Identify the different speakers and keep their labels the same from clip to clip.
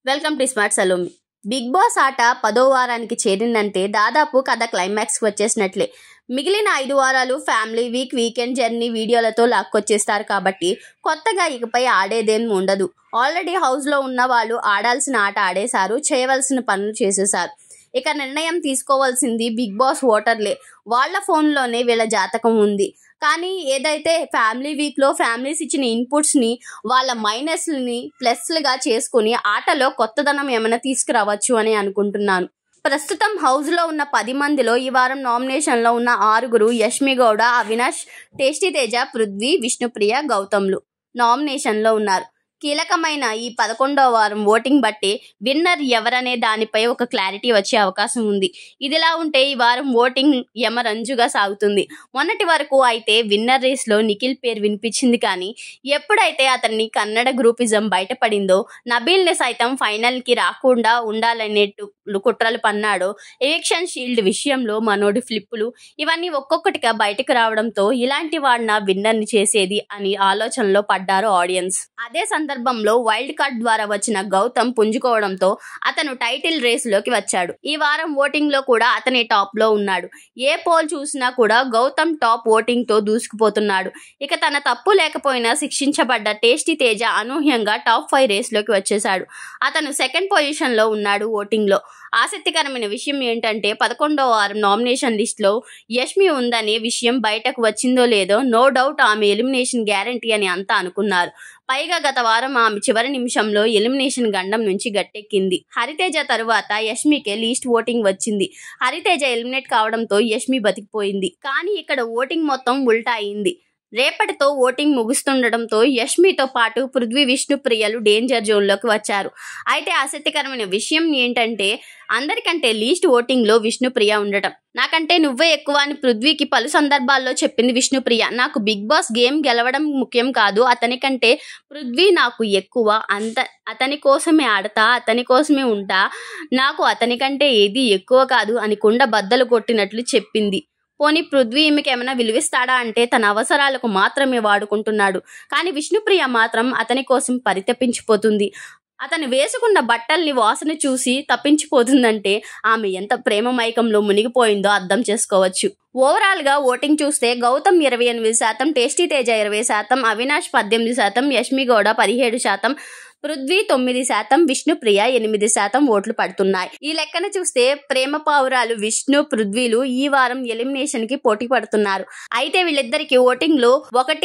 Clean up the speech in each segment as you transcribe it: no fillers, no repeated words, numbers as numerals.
Speaker 1: Welcome to smart Salomi. Bigg Boss ఆట 10వ వారానికి చేరిందంటే దాదాపు కథ క్లైమాక్స్కి వచ్చేసినట్లే. మిగిలిన 5 వారాలు ఫ్యామిలీ వీక్, వీకెండ్ జర్నీ వీడియోలతో లాక్కొచ్చేస్తారు కాబట్టి కొత్తగా ఇకపై ఆడేదేం ఉండదు. ఆల్రెడీ హౌస్లో ఉన్న వాళ్ళు ఆడాల్సిన ఆట ఆడేశారు, చేయవలసిన పనులు చేసేశారు. ఇక నిర్ణయం తీసుకోవాల్సింది బిగ్ బాస్ ఓటర్లే. వాళ్ళ ఫోన్లోనే వీళ్ళ జాతకం ఉంది. కానీ ఏదైతే ఫ్యామిలీ వీక్లో ఫ్యామిలీస్ ఇచ్చిన ఇన్పుట్స్ని వాళ్ళ మైనస్ని ప్లస్లుగా చేసుకుని ఆటలో కొత్తదనం ఏమైనా తీసుకురావచ్చు అని అనుకుంటున్నాను. ప్రస్తుతం హౌస్లో ఉన్న 10 మందిలో ఈ వారం నామినేషన్లో ఉన్న 6 యష్మి గౌడ, అవినాష్, టేస్టీ తేజ, పృథ్వీ, విష్ణుప్రియ, గౌతమ్లు నామినేషన్లో ఉన్నారు. కీలకమైన ఈ 11వ వారం ఓటింగ్ బట్టి విన్నర్ ఎవరనే దానిపై ఒక క్లారిటీ వచ్చే అవకాశం ఉంది. ఇదిలా ఉంటే ఈ వారం ఓటింగ్ యమరంజుగా సాగుతుంది. మొన్నటి వరకు అయితే విన్నర్ రేస్లో నిఖిల్ పేరు వినిపించింది. కానీ ఎప్పుడైతే అతన్ని కన్నడ గ్రూపిజం బయటపడిందో, నబీల్ని సైతం ఫైనల్కి రాకుండా ఉండాలనేట్టు కుట్రలు పన్నాడో, ఎవిక్షన్ షీల్డ్ విషయంలో మనోడి ఫ్లిప్పులు ఇవన్నీ ఒక్కొక్కటిగా బయటకు రావడంతో ఇలాంటి వాడిన విన్నర్ని చేసేది అని ఆలోచనలో పడ్డారు ఆడియన్స్. అదే సందర్భంలో వైల్డ్ కార్డ్ ద్వారా వచ్చిన గౌతమ్ పుంజుకోవడంతో అతను టైటిల్ రేసులోకి వచ్చాడు. ఈ వారం ఓటింగ్ లో కూడా అతనే టాప్ లో ఉన్నాడు. ఏ పోల్ చూసినా కూడా గౌతమ్ టాప్ ఓటింగ్ తో దూసుకుపోతున్నాడు. ఇక తన తప్పు లేకపోయినా శిక్షించబడ్డ టేస్టీ తేజ అనూహ్యంగా టాప్ 5 రేసులోకి వచ్చేశాడు. అతను సెకండ్ పొజిషన్ లో ఉన్నాడు ఓటింగ్ లో. ఆసక్తికరమైన విషయం ఏంటంటే 11వ వారం నామినేషన్ లిస్ట్ లో యష్మి ఉందనే విషయం బయటకు వచ్చిందో లేదో నో డౌట్ ఆమె ఎలిమినేషన్ గ్యారంటీ అని అంతా అనుకున్నారు. పైగా గత వారం ఆమె చివరి నిమిషంలో ఎలిమినేషన్ గండం నుంచి గట్టెక్కింది. హరితేజ తరువాత యష్మికే లీస్ట్ ఓటింగ్ వచ్చింది. హరితేజ ఎలిమినేట్ కావడంతో యష్మి బతికిపోయింది. కానీ ఇక్కడ ఓటింగ్ మొత్తం ఉల్టా అయింది. రేపటితో ఓటింగ్ ముగుస్తుండటంతో యష్మితో పాటు పృథ్వీ, విష్ణుప్రియలు డేంజర్ జోన్లోకి వచ్చారు. అయితే ఆసక్తికరమైన విషయం ఏంటంటే అందరికంటే లీస్ట్ ఓటింగ్లో విష్ణుప్రియ ఉండటం. నాకంటే నువ్వే ఎక్కువ అని పృథ్వీకి పలు సందర్భాల్లో చెప్పింది విష్ణుప్రియ. నాకు బిగ్ బాస్ గేమ్ గెలవడం ముఖ్యం కాదు, అతనికంటే పృథ్వీ నాకు ఎక్కువ, అతని కోసమే ఆడతా, అతని కోసమే ఉంటా, నాకు అతనికంటే ఏది ఎక్కువ కాదు అని కుండ బద్దలు కొట్టినట్లు చెప్పింది. పోనీ పృథ్వీ ఈమెకి ఏమైనా విలువిస్తాడా అంటే తన అవసరాలకు మాత్రమే వాడుకుంటున్నాడు. కానీ విష్ణుప్రియ మాత్రం అతని కోసం పరితపించిపోతుంది. అతను వేసుకున్న బట్టల్ని వాసన చూసి తప్పించిపోతుందంటే ఆమె ఎంత ప్రేమ మైకంలో మునిగిపోయిందో అర్థం చేసుకోవచ్చు. ఓవరాల్గా ఓటింగ్ చూస్తే గౌతమ్ 28%, టేస్టీ తేజ 20%, అవినాష్ 18%, యష్మి గౌడ 17%, పృథ్వీ 9%, విష్ణుప్రియ 8% ఓట్లు పడుతున్నాయి. ఈ లెక్కన చూస్తే ప్రేమ పావురాలు విష్ణు, పృథ్వీలు ఈ వారం ఎలిమినేషన్ కి పోటీ పడుతున్నారు. అయితే వీళ్ళిద్దరికి ఓటింగ్ లో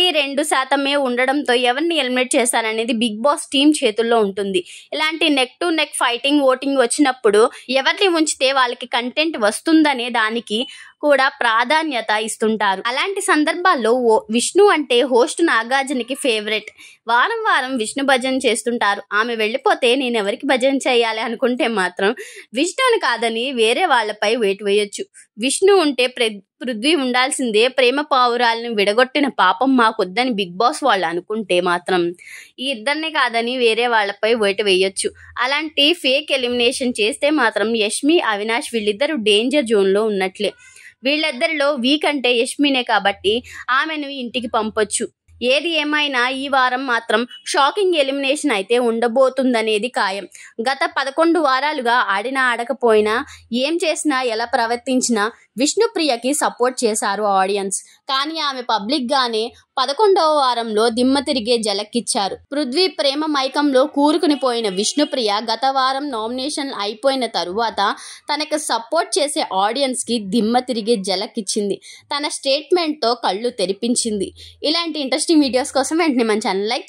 Speaker 1: 1-2% ఉండడంతో ఎవరిని ఎలిమినేట్ చేస్తారనేది బిగ్ బాస్ టీం చేతుల్లో ఉంటుంది. ఇలాంటి neck to neck fighting voting వచ్చినప్పుడు ఎవరిని ఉంచితే వాళ్ళకి కంటెంట్ వస్తుందనే దానికి కూడా ప్రాధాన్యత ఇస్తుంటారు. అలాంటి సందర్భాల్లో విష్ణు అంటే హోస్ట్ నాగార్జునకి ఫేవరెట్. వారం వారం విష్ణు భజన చేస్తుంటారు. ఆమె వెళ్ళిపోతే నేను ఎవరికి భజన చేయాలి అనుకుంటే మాత్రం విష్ణుని కాదని వేరే వాళ్ళపై వేటు వేయొచ్చు. విష్ణు ఉంటే పృథ్వీ ఉండాల్సిందే, ప్రేమ పావురాలను విడగొట్టిన పాపం మాకొద్దని బిగ్ బాస్ వాళ్ళు అనుకుంటే మాత్రం ఈ ఇద్దరిని కాదని వేరే వాళ్ళపై వేటు వేయొచ్చు. అలాంటి ఫేక్ ఎలిమినేషన్ చేస్తే మాత్రం యష్మి, అవినాష్ వీళ్ళిద్దరూ డేంజర్ జోన్లో ఉన్నట్లే. వీళ్ళిద్దరిలో వీక్ అంటే యష్మినే కాబట్టి ఆమెను ఇంటికి పంపొచ్చు. ఏది ఏమైనా ఈ వారం మాత్రం షాకింగ్ ఎలిమినేషన్ అయితే ఉండబోతుందనేది ఖాయం. గత 11 వారాలుగా ఆడినా ఆడకపోయినా, ఏం చేసినా, ఎలా ప్రవర్తించినా విష్ణుప్రియకి సపోర్ట్ చేశారు ఆడియన్స్. కానీ ఆమె పబ్లిక్గానే 11వ వారంలో దిమ్మ తిరిగే జలక్కిచ్చారు. పృథ్వీ ప్రేమ మైకంలో కూరుకుని పోయిన విష్ణుప్రియ గత వారం నామినేషన్ అయిపోయిన తరువాత తనకు సపోర్ట్ చేసే ఆడియన్స్కి దిమ్మ తిరిగే జలక్కిచ్చింది. తన స్టేట్మెంట్తో కళ్ళు తెరిపించింది. ఇలాంటి ఇంట్రెస్టింగ్ వీడియోస్ కోసం వెంటనే మన ఛానల్ లైక్